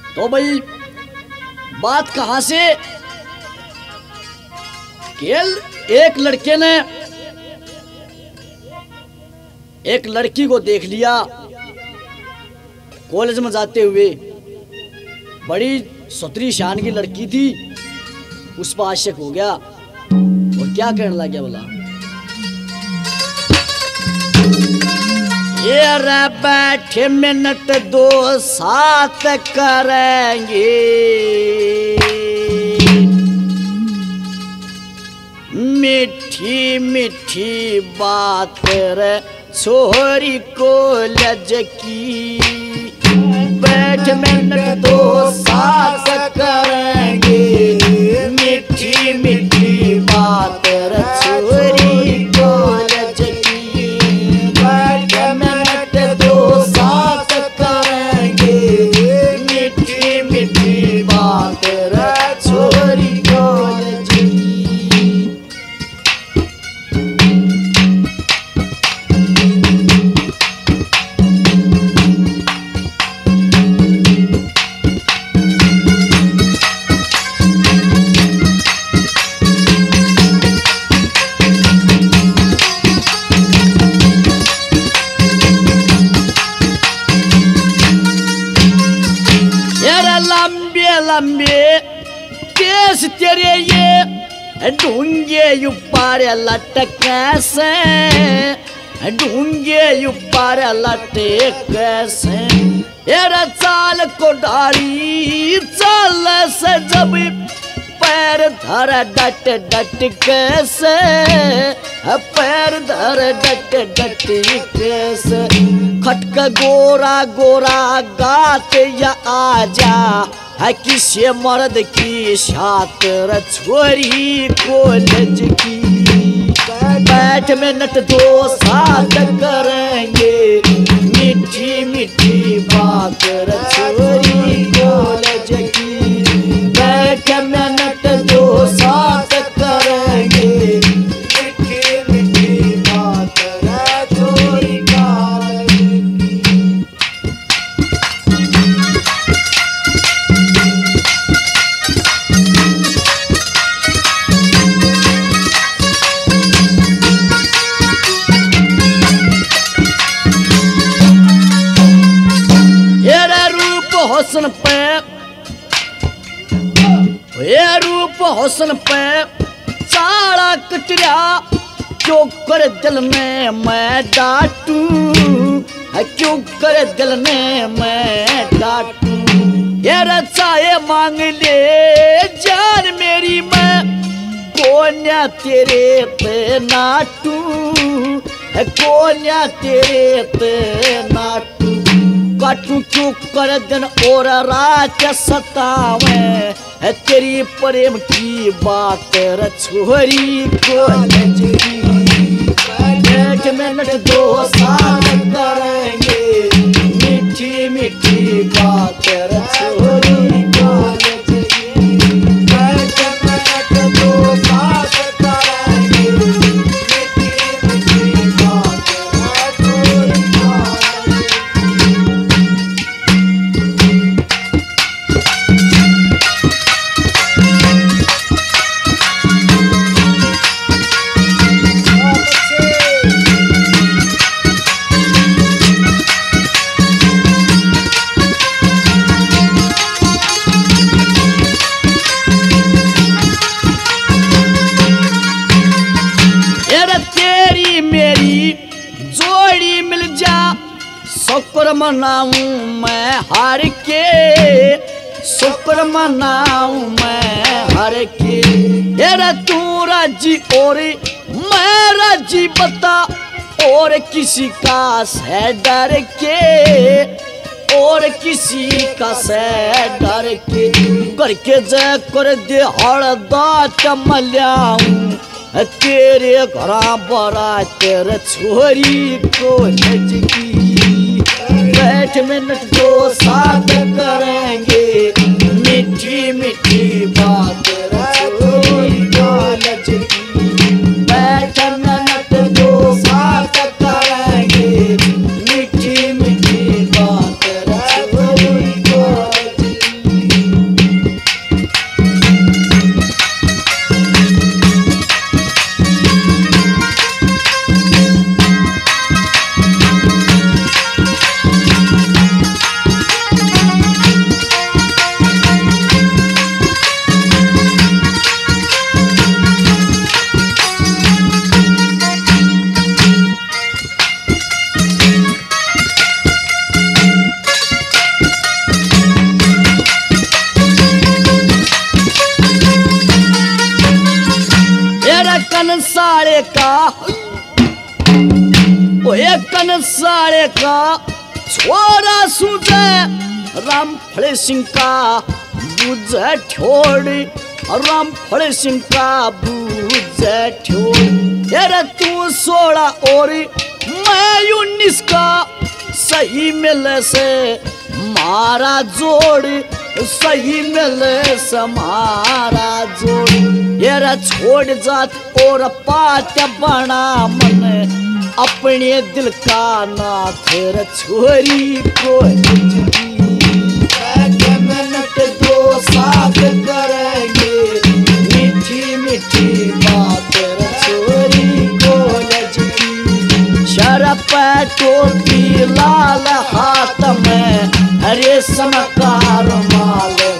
तो भाई बात कहां से, केल एक लड़के ने एक लड़की को देख लिया कॉलेज में जाते हुए, बड़ी सतरी शान की लड़की थी, उस पर आशिक हो गया और क्या करने लग गया बोला, ये रे बैठे मिनट दो साथ करेंगे, मीठी मीठी बात रे छोरी कॉलेज की, बैठ मिनट दो साथ करेंगे, मीठी मीठी बात रे छोरी कॉलेज की, बैठ मिनट दो साथ करेंगे, मीठी मीठी बात रे छोरी कॉलेज की। लंबे केस तेरे ये ढूंगे ऊपर लटक से, ढूंगे ऊपर लटक से, एरा चाल को डाली चाल से जब पैर धर डट डट कैसे, पैर धर डट डट कैसे, खटक गोरा गोरा गात या आजा है किसी मर्द की शातिर छोरी कॉलेज की, बैठ मिनट दो साथ करेंगे, मीठी मीठी बात छोरी कॉलेज की, बैठ मिनट दो साथ करेंगे, मीठी मीठी बात छोरी कॉलेज की। हुस्न पे ये रूप हुस्न पे साड़ा कटरिया, क्यों कर दिल में मैं डांटू, क्यों कर दिल में मैं डांटू, ये रचाए मांग ले जान मेरी मैं, कोन्या तेरे पे नाटू, कोन्या तेरे पे नाटू, काटू क्यों कर दिन और रात सतावे, तेरी प्रेम की बात रे छोरी कॉलेज की, एक मिनट दो साथ करेंगे, मीठी मीठी बात रे छोरी कॉलेज की, एक मिनट दो साथ करेंगे, मीठी मीठी बात रे छोरी कॉलेज की। शुक्र मनाऊं मैं हर के, शुक्र मनाऊं मैं हर के, तेरा तू राजी और मैं राजी बता, और किसी का से डर के, और किसी का से डर के, करके जय कर दे हड़दा चमल्याऊं, तेरे घरा बड़ा तेरे छोरी कॉलेज की, बैठ मिनट दो साथ करेंगे, मीठी मीठी बात छोरी कॉलेज की, बैठ मिनट दो साथ करेंगे, मीठी मीठी बात छोरी कॉलेज की। साले का, ओ एकन साले का छोरा सूझे रामफल सिंह का बुझे ठोड़ी, रामफल सिंह का बुझे ठोड़ी। यार तू 16 और मैं 19 का, सही मिले से मारा जोड़ी, सही मिले से मारा जोड़ी। यार छोड़ जात और पात बना मन, अपने दिल का ना फिर छोरी को मिनट दो साथ करेंगे, मीठी मीठी बात छोरी को लजकी। शरप टोपी लाल हाथ में रेशम का रुमाल,